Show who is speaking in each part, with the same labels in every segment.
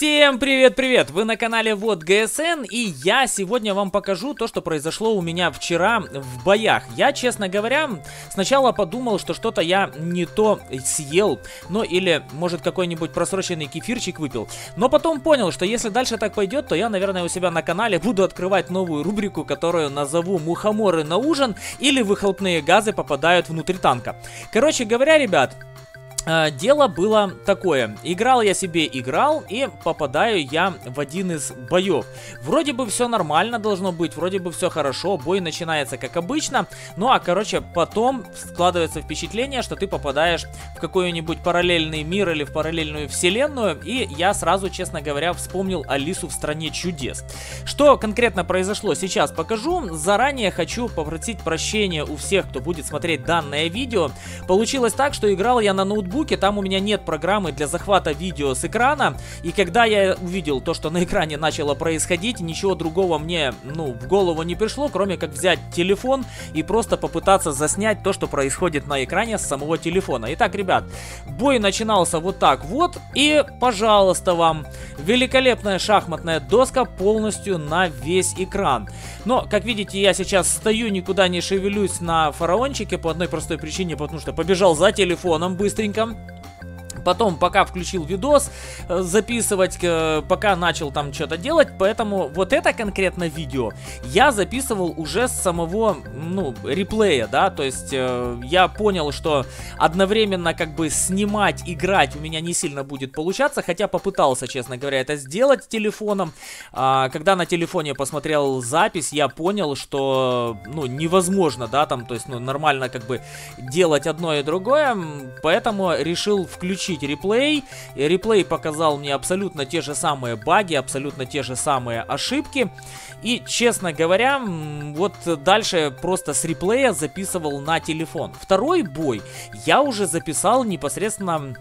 Speaker 1: Всем привет-привет! Вы на канале Вот ГСН, и я сегодня вам покажу то, что произошло у меня вчера в боях. Я, честно говоря, сначала подумал, что что-то я не то съел, ну или, может, какой-нибудь просроченный кефирчик выпил. Но потом понял, что если дальше так пойдет, то я, наверное, у себя на канале буду открывать новую рубрику, которую назову «Мухоморы на ужин» или «Выхлопные газы попадают внутрь танка». Короче говоря, ребят... Дело было такое, играл я себе, и попадаю я в один из боев. Вроде бы все нормально должно быть, вроде бы все хорошо, бой начинается как обычно. Ну а короче, потом складывается впечатление, что ты попадаешь в какой-нибудь параллельный мир или в параллельную вселенную. И я сразу, честно говоря, вспомнил Алису в стране чудес. Что конкретно произошло, сейчас покажу. Заранее хочу попросить прощения у всех, кто будет смотреть данное видео. Получилось так, что играл я на ноутбуке. Там у меня нет программы для захвата видео с экрана, и когда я увидел то, что на экране начало происходить, ничего другого мне, в голову не пришло, кроме как взять телефон и просто попытаться заснять то, что происходит на экране с самого телефона. Итак, ребят, бой начинался вот так вот, и, пожалуйста, вам великолепная шахматная доска полностью на весь экран. Но, как видите, я сейчас стою, никуда не шевелюсь на фараончике по одной простой причине, потому что побежал за телефоном быстренько. Потом, пока включил видос записывать, пока начал там что-то делать, поэтому вот это конкретно видео я записывал уже с самого, реплея, да, то есть я понял, что одновременно как бы снимать, играть у меня не сильно будет получаться, хотя попытался, честно говоря, это сделать телефоном. Когда на телефоне посмотрел запись, я понял, что, невозможно, да, там, то есть, нормально как бы делать одно и другое, поэтому решил включить реплей. Реплей показал мне абсолютно те же самые баги, абсолютно те же самые ошибки. И, честно говоря, вот дальше просто с реплея записывал на телефон. Второй бой я уже записал непосредственно...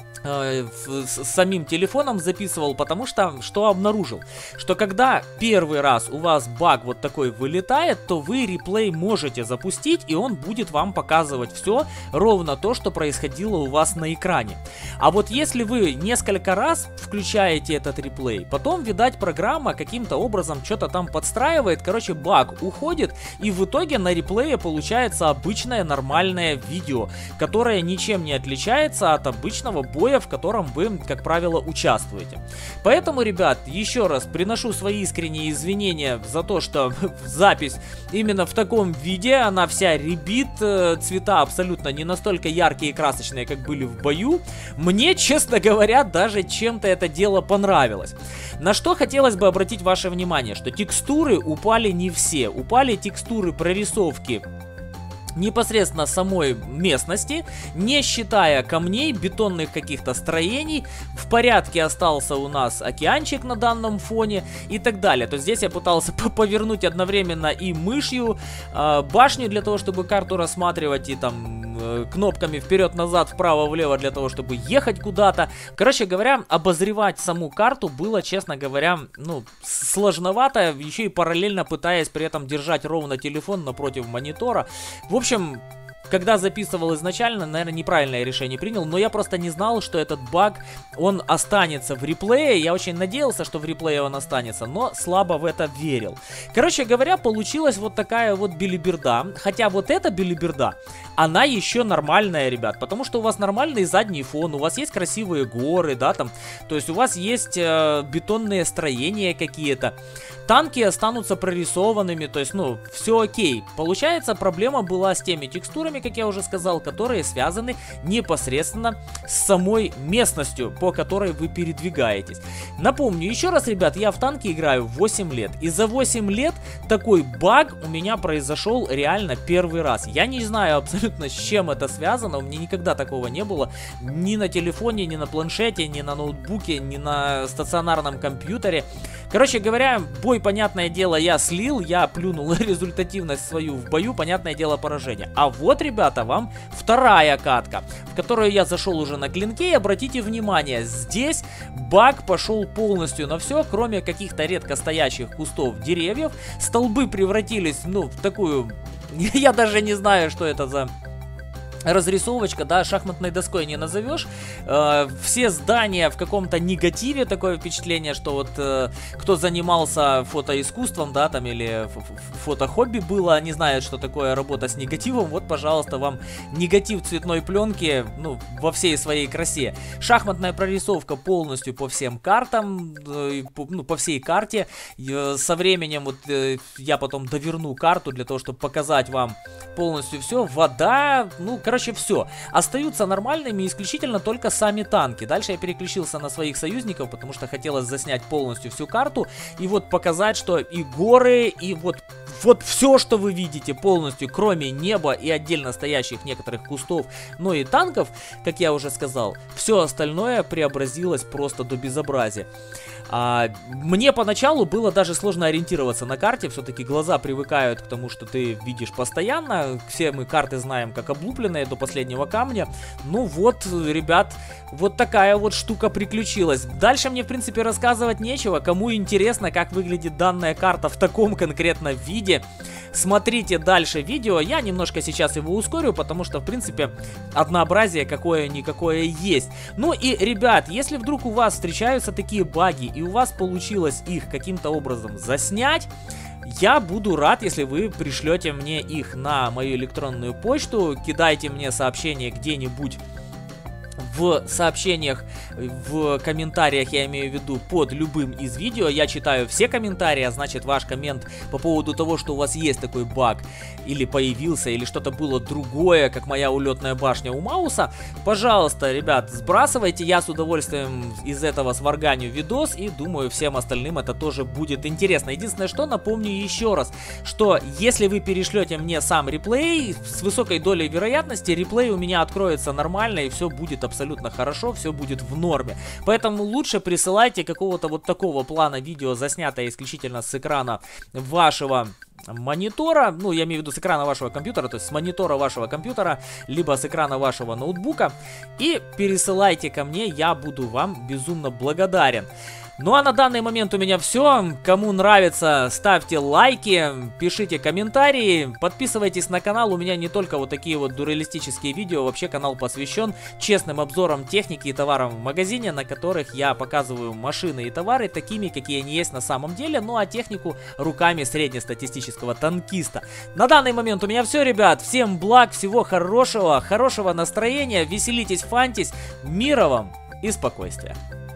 Speaker 1: с самим телефоном записывал, потому что обнаружил, что когда первый раз у вас баг вот такой вылетает, то вы реплей можете запустить, и он будет вам показывать все, ровно то, что происходило у вас на экране. А вот если вы несколько раз включаете этот реплей, потом, видать, программа каким-то образом что-то там подстраивает, короче, баг уходит, и в итоге на реплее получается обычное нормальное видео, которое ничем не отличается от обычного боя, в котором вы, как правило, участвуете. Поэтому, ребят, еще раз приношу свои искренние извинения за то, что запись именно в таком виде, она вся рябит, цвета абсолютно не настолько яркие и красочные, как были в бою. Мне, честно говоря, даже чем-то это дело понравилось. На что хотелось бы обратить ваше внимание, что текстуры упали не все. Упали текстуры прорисовки непосредственно самой местности, не считая камней, бетонных каких-то строений. В порядке остался у нас океанчик на данном фоне и так далее. То есть здесь я пытался повернуть одновременно и мышью башню для того, чтобы карту рассматривать, и там кнопками вперед-назад, вправо-влево для того, чтобы ехать куда-то. Короче говоря, обозревать саму карту было, честно говоря, сложновато, еще и параллельно пытаясь при этом держать ровно телефон напротив монитора. В общем, когда записывал изначально, наверное, неправильное решение принял, но я просто не знал, что этот баг, он останется в реплее. Я очень надеялся, что в реплее он останется, но слабо в это верил. Короче говоря, получилась вот такая вот белиберда. Хотя вот эта белиберда, она еще нормальная, ребят, потому что у вас нормальный задний фон, у вас есть красивые горы, да, там, то есть у вас есть бетонные строения какие-то. Танки останутся прорисованными, то есть, все окей. Получается, проблема была с теми текстурами, как я уже сказал, которые связаны непосредственно с самой местностью, по которой вы передвигаетесь. Напомню еще раз, ребят, я в танки играю 8 лет. И за 8 лет такой баг у меня произошел реально первый раз. Я не знаю абсолютно, с чем это связано, у меня никогда такого не было. Ни на телефоне, ни на планшете, ни на ноутбуке, ни на стационарном компьютере. Короче говоря, бой, понятное дело, я слил, я плюнул результативность свою в бою, понятное дело, поражение. А вот, ребята, вам вторая катка, в которую я зашел уже на клинке, и обратите внимание, здесь баг пошел полностью на все, кроме каких-то редко стоящих кустов, деревьев. Столбы превратились, в такую, я даже не знаю, что это за разрисовочка, да, шахматной доской не назовешь. Все здания в каком-то негативе, такое впечатление, что вот кто занимался фотоискусством, да, там, или фотохобби было, они знают, что такое работа с негативом. Вот, пожалуйста, вам негатив цветной пленки, ну, во всей своей красе. Шахматная прорисовка полностью по всем картам, ну, по всей карте. Со временем вот я потом доверну карту для того, чтобы показать вам полностью все. Вода, ну, короче, все. Остаются нормальными исключительно только сами танки. Дальше я переключился на своих союзников, потому что хотелось заснять полностью всю карту. И вот показать, что и горы, и вот все, что вы видите полностью, кроме неба и отдельно стоящих некоторых кустов, но и танков, как я уже сказал, все остальное преобразилось просто до безобразия. Мне поначалу было даже сложно ориентироваться на карте, все-таки глаза привыкают к тому, что ты видишь постоянно. Все мы карты знаем как облупленные до последнего камня. Ну вот, ребят, вот такая вот штука приключилась. Дальше мне, в принципе, рассказывать нечего. Кому интересно, как выглядит данная карта в таком конкретно виде, смотрите дальше видео. Я немножко сейчас его ускорю, потому что, в принципе, однообразие какое-никакое есть. Ну и, ребят, если вдруг у вас встречаются такие баги, и у вас получилось их каким-то образом заснять, я буду рад, если вы пришлете мне их на мою электронную почту. Кидайте мне сообщение где-нибудь в сообщениях, в комментариях, я имею в виду, под любым из видео. Я читаю все комментарии, а значит ваш коммент по поводу того, что у вас есть такой баг, или появился, или что-то было другое, как моя улетная башня у Мауса, пожалуйста, ребят, сбрасывайте, я с удовольствием из этого сварганю видос, и думаю, всем остальным это тоже будет интересно. Единственное, что напомню еще раз, что если вы перешлете мне сам реплей, с высокой долей вероятности реплей у меня откроется нормально, и все будет абсолютно хорошо, все будет в норме. Поэтому лучше присылайте какого-то вот такого плана видео, заснятое исключительно с экрана вашего монитора, ну, я имею в виду с экрана вашего компьютера, то есть с монитора вашего компьютера, либо с экрана вашего ноутбука, и пересылайте ко мне, я буду вам безумно благодарен. Ну а на данный момент у меня все. Кому нравится, ставьте лайки, пишите комментарии, подписывайтесь на канал. У меня не только вот такие вот дуралистические видео, вообще канал посвящен честным обзорам техники и товаров в магазине, на которых я показываю машины и товары такими, какие они есть на самом деле, ну а технику руками среднестатистического танкиста. На данный момент у меня все, ребят. Всем благ, всего хорошего, хорошего настроения, веселитесь, фантись, мира вам и спокойствия.